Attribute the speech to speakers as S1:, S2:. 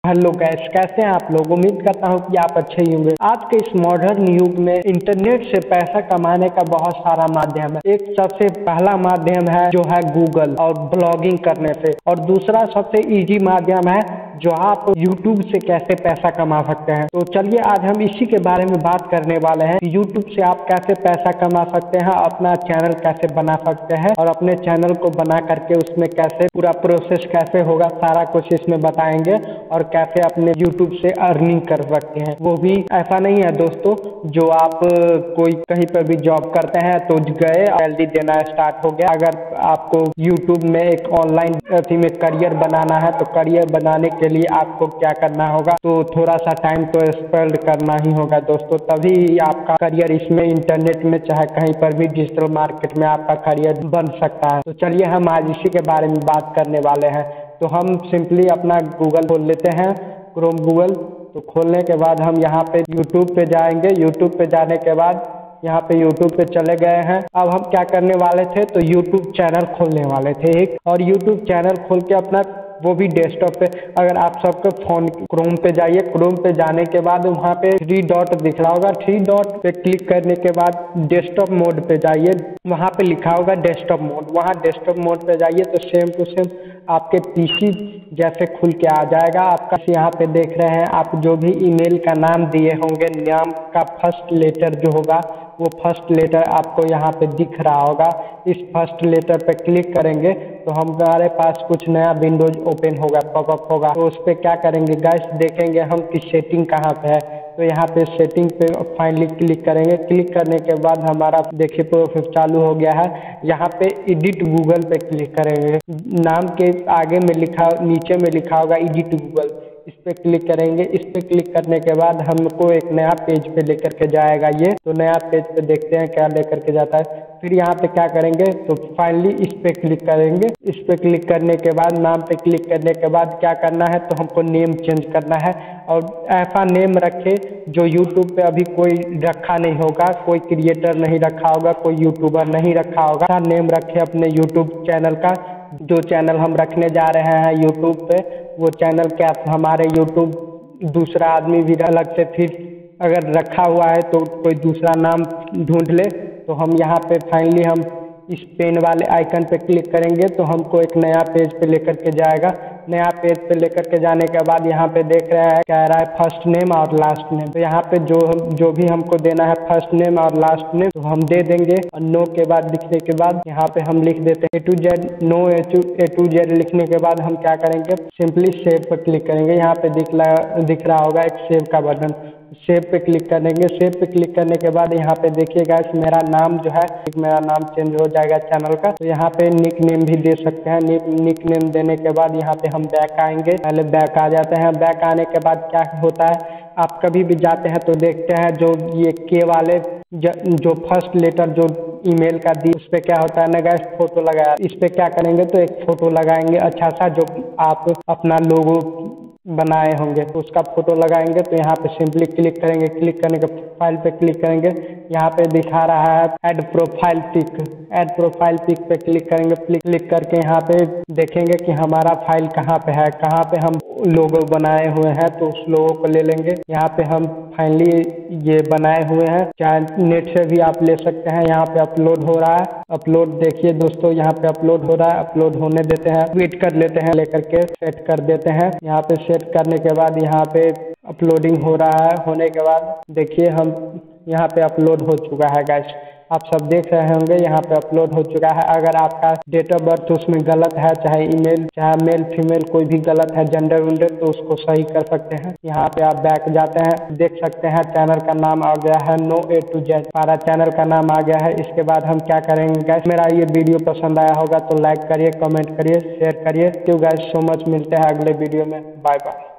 S1: Hello guys, कैसे हैं आप लोग। उम्मीद करता हूँ कि आप अच्छे ही होंगे। आज के इस मॉडर्न युग में इंटरनेट से पैसा कमाने का बहुत सारा माध्यम है। एक सबसे पहला माध्यम है जो है गूगल और ब्लॉगिंग करने से, और दूसरा सबसे इजी माध्यम है जो आप यूट्यूब से कैसे पैसा कमा सकते हैं। तो चलिए आज हम इसी के बारे में बात करने वाले हैं कि यूट्यूब से आप कैसे पैसा कमा सकते हैं, अपना चैनल कैसे बना सकते हैं और अपने चैनल को बना करके उसमें कैसे पूरा प्रोसेस कैसे होगा, सारा कुछ इसमें बताएंगे और कैसे अपने यूट्यूब से अर्निंग कर सकते हैं। वो भी ऐसा नहीं है दोस्तों जो आप कोई कहीं पर भी जॉब करते हैं तो गए सैलरी देना स्टार्ट हो गया। अगर आपको यूट्यूब में एक ऑनलाइन में करियर बनाना है तो करियर बनाने के लिए आपको क्या करना होगा, तो थोड़ा सा टाइम तो स्पेंड करना ही होगा दोस्तों, तभी आपका करियर इसमें इंटरनेट में चाहे कहीं पर भी डिजिटल मार्केट में आपका करियर बन सकता है। तो चलिए हम आज इसी के बारे में बात करने वाले हैं। तो हम सिंपली अपना गूगल खोल लेते हैं, क्रोम गूगल। तो खोलने के बाद हम यहाँ पे यूट्यूब पे जाएंगे। यूट्यूब पे जाने के बाद यहाँ पे यूट्यूब पे चले गए हैं। अब हम क्या करने वाले थे, तो यूट्यूब चैनल खोलने वाले थे एक, और यूट्यूब चैनल खोल के अपना वो भी डेस्कटॉप पे, अगर आप सबके फोन क्रोम पे जाइए, क्रोम पे जाने के बाद वहाँ पे 3 डॉट दिख रहा होगा, 3 डॉट पे क्लिक करने के बाद डेस्कटॉप मोड पे जाइए, वहाँ पे लिखा होगा डेस्कटॉप मोड, वहाँ डेस्कटॉप मोड पे जाइए तो सेम टू सेम आपके पीसी जैसे खुल के आ जाएगा। आपका यहाँ पे देख रहे हैं आप जो भी ईमेल का नाम दिए होंगे, नाम का फर्स्ट लेटर जो होगा वो फर्स्ट लेटर आपको यहाँ पे दिख रहा होगा। इस फर्स्ट लेटर पे क्लिक करेंगे तो हमारे पास कुछ नया विंडोज ओपन होगा, पॉपअप होगा। तो उस पर क्या करेंगे गाइस, देखेंगे हम कि सेटिंग कहाँ पे है। तो यहाँ पे सेटिंग पे फाइनली क्लिक करेंगे। क्लिक करने के बाद हमारा देखिए प्रोसेस चालू हो गया है। यहाँ पे एडिट गूगल पे क्लिक करेंगे, नाम के आगे में लिखा, नीचे में लिखा होगा एडिट गूगल, इस पे क्लिक करेंगे। इस पे क्लिक करने के बाद हमको एक नया पेज पे लेकर के जाएगा ये। तो नया पेज पे देखते हैं क्या लेकर के जाता है। फिर यहाँ पे क्या करेंगे, तो फाइनली इस पे क्लिक करेंगे। इस पे क्लिक करने के बाद नाम पे क्लिक करने के बाद क्या करना है, तो हमको नेम चेंज करना है, और ऐसा नेम रखे जो यूट्यूब पे अभी कोई रखा नहीं होगा, कोई क्रिएटर नहीं रखा होगा, कोई यूट्यूबर नहीं रखा होगा। ऐसा नेम रखे अपने यूट्यूब चैनल का, जो चैनल हम रखने जा रहे हैं यूट्यूब पे, वो चैनल क्या हमारे यूट्यूब दूसरा आदमी भी अलग से फिर अगर रखा हुआ है तो कोई दूसरा नाम ढूंढ ले। तो हम यहाँ पे फाइनली हम इस पेन वाले आइकन पे क्लिक करेंगे तो हमको एक नया पेज पे लेकर के जाएगा। नया पेज पे लेकर के जाने के बाद यहाँ पे देख रहे हैं कह रहा है फर्स्ट नेम और लास्ट नेम। तो यहाँ पे जो भी हमको देना है फर्स्ट नेम और लास्ट नेम तो हम दे देंगे, और नो के बाद लिखने के बाद यहाँ पे हम लिख देते हैं A to Z, no A to Z लिखने के बाद हम क्या करेंगे, सिंपली सेव पर क्लिक करेंगे। यहाँ पे दिख रहा होगा एक सेव का बटन, सेव पे क्लिक करेंगे। सेव पे क्लिक करने के बाद यहाँ पे देखिएगा मेरा नाम जो है, मेरा नाम चेंज हो जाएगा चैनल का। तो यहाँ पे निक नेम भी दे सकते हैं। निक नेम देने के बाद यहाँ पे हम बैक आएंगे, पहले बैक आ जाते हैं। बैक आने के बाद क्या होता है, आप कभी भी जाते हैं तो देखते हैं जो ये के वाले जो फर्स्ट लेटर जो ईमेल का दी, उस पर क्या होता है ना गाइस, फोटो लगाया। इस पे क्या करेंगे, तो एक फोटो लगाएंगे अच्छा सा, जो आप अपना लोगो बनाए होंगे तो उसका फोटो लगाएंगे। तो यहाँ पे सिंपली क्लिक करेंगे, क्लिक करने के फाइल पे क्लिक करेंगे। यहाँ पे दिखा रहा है add profile pic, add profile pic पे क्लिक करेंगे। क्लिक करके यहाँ पे देखेंगे कि हमारा फाइल कहाँ पे है, कहाँ पे हम लोगो बनाए हुए हैं, तो उस लोगो को ले लेंगे। यहाँ पे हम फाइनली ये बनाए हुए हैं, चाहे नेट से भी आप ले सकते हैं। यहाँ पे अपलोड हो रहा है, अपलोड देखिए दोस्तों, यहाँ पे अपलोड हो रहा है, अपलोड होने देते हैं, वेट कर लेते हैं, लेकर के सेट कर देते हैं। यहाँ पे सेट करने के बाद यहाँ पे अपलोडिंग हो रहा है। होने के बाद देखिए हम यहाँ पे अपलोड हो चुका है गाइस, आप सब देख रहे होंगे यहाँ पे अपलोड हो चुका है। अगर आपका डेट ऑफ बर्थ उसमें गलत है, चाहे ईमेल, चाहे मेल फीमेल कोई भी गलत है, जेंडर वेंडर, तो उसको सही कर सकते हैं। यहाँ पे आप बैक जाते हैं, देख सकते हैं चैनल का नाम आ गया है नो A to Z, हमारा चैनल का नाम आ गया है। इसके बाद हम क्या करेंगे गाइस, मेरा ये वीडियो पसंद आया होगा तो लाइक करिए, कमेंट करिए, शेयर करिए। तो गाइस सो मच, मिलते हैं अगले वीडियो में, बाय बाय।